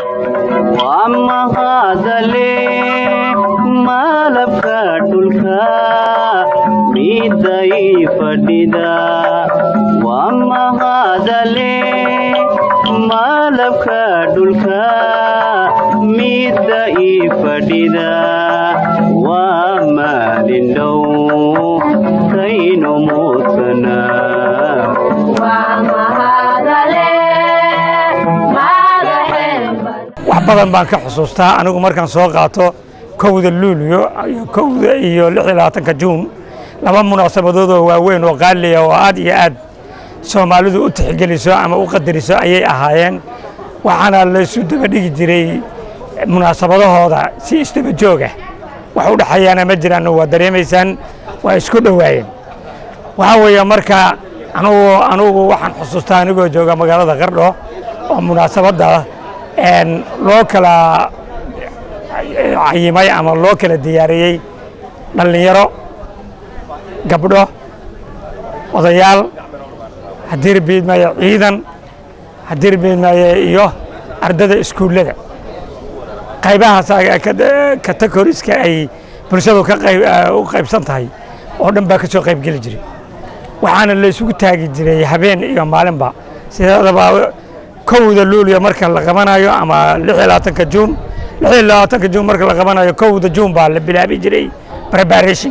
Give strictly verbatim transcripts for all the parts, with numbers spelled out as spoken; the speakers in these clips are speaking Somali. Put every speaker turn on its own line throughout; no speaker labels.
وأما هذا لي ما لبك دلك ميداي فديدا وأما هذا لي ما لبك دلك ميداي فديدا وما لندو كينو موسنا وأما هذا لي badan baan ka xusuustaa anigu markaan soo qaato kowda luulyo iyo kowda iyo lix iyo labaatanka juun laba munaasabadood oo waaweyn oo qaali ah oo aad iyo aad Soomaalidu u tixgeliso ama u qadariso ayay ahaayeen waxaana la isu daba dhigi jiray munaasabadahooda si istaba joog ah wax u dhaxayana ma jiraan waa dareemaysaan waa isku dhawaayeen waxa weeye marka anigu anigu waxaan xusuustaa anigoo jooga magaalada Qardho oo munaasabada en loo kala cayimay ama loo kala diyaariyay dhalinyaro gabdho odayaal hadir biidmaya ciidan hadir biidmaya iyo ardada iskuulada qaybahaas ka takoriska ay bulshadu ka qayb u qaybsan tahay oo dhan baa ka soo qayb gali jiray waxaana la isugu taagi jiray habeen iyo maalinba sidaba kowda luulyo marka la qabanayo ama lix iyo labaatanka juun lix iyo labaatanka juun marka la qabanayo kowda juun baa la bilaabi jiray preparation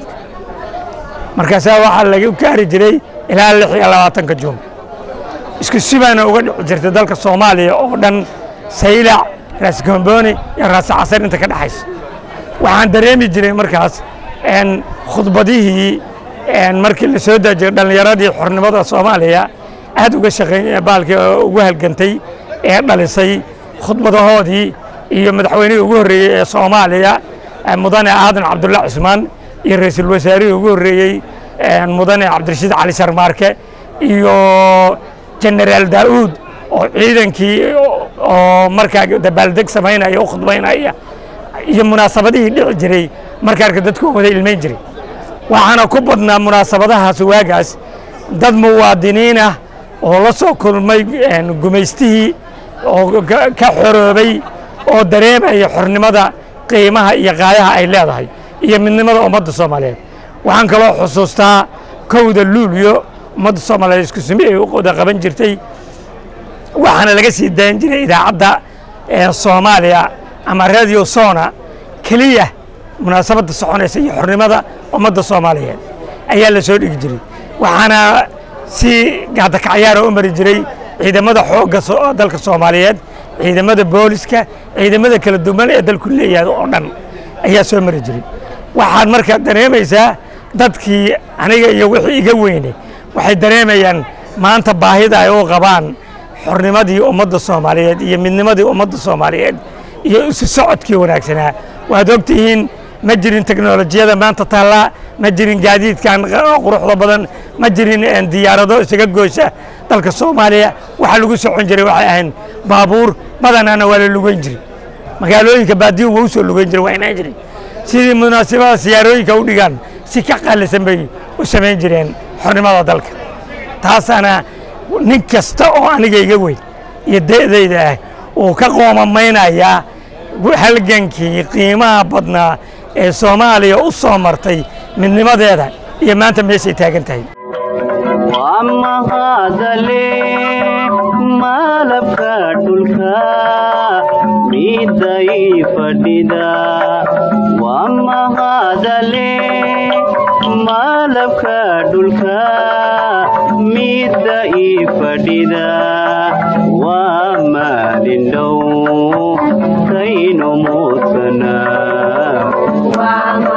marka saa waxa lagu gaari jiray ilaa lix iyo labaatanka juun isku sibaana uga jirtay dalka Soomaaliya oo dhan saylac raas gamboni iyo raas casar inta ka dhaxayso waxaan dareemi jiray markaas in khudbadihii in markii la soo dajay dhalinyaradii xornimada Soomaaliya aad uga shaqeyn baalka ugu halgantay ee dhalisay khudbadahoodii iyo madaxweynihii ugu horeeyay ee Soomaaliya mudane aadan Cabdullaahi Cusmaan iyo ra'iisul wasaarihii ugu horeeyay mudane Cabdirashiid Cali Sharmaarke iyo General Daawud oo ciidankii oo markaa dabaaldeg sameynaya oo khudbaynaya iyo munaasabadihii dhici jiray markaa dadku wada ilmeyn jiray waxaana ku badnaa munaasabadahaas waagaas dad muwaadiniin ah oo la soo kulmay gumaystihii oo ka xoroobay oo dareemaya xornimada qiimaha iyo qaayaha ay leedahay iyo midnimada ummadda Soomaaliyeed waxaan kaloo xusuustaa kowda luulyo ummadda Soomaaliyeed isku sameeyay oo qodob qaban jirtay waxaana laga sii daan jiray idaacadda ee Soomaaliya ama radio Sona kaliya munaasabada soconaysa iyo xornimada ummadda Soomaaliyeed ayaa la soo dhigi jiray waxaana si gaada ka ciyaar oo mari jiray ciidamada xoogga dalka Soomaaliyeed ciidamada booliska ciidamada kala duwan ee dalku leeyahay oo dhan ayaa soo mari jiray waxaan markaa dareemaysaa dadkii aniga iyo wixii iga weynay waxay dareemayaan maanta baahida ay u qabaan xornimadii ummadda Soomaaliyeed iyo midnimadii ummadda Soomaaliyeed iyo isu socodkii wanaagsanaa waad ogtihiin ma jirin teknolojiyada maanta taala ma jirin gaadiidkan quruxda badan ma jirin diyaarado isaga goosha dalka Soomaaliya waxa lagu socon jiray waxay ahayn baabuur badanana waa la lugeyn jiray magaalooyinka baadiyo wuu soo lugeyn jiray waa inay jiray sidii munaasabada siyaarooyinka u dhigaan si ka qalisan bay u sameyn jireen xornimada dalka taasana nin kasta oo aniga iga weyn iyo deedayda ah oo ka qoomameynaya halgankii qiimaha badnaa ee Soomaaliya u soo martay midnimadeeda iyo maanta meeshay taagan tahay وأما هذا لي ما لبك دلك ميداي فديدا وأما هذا لي ما لبك دلك ميداي فديدا وما لندو كينو موسنا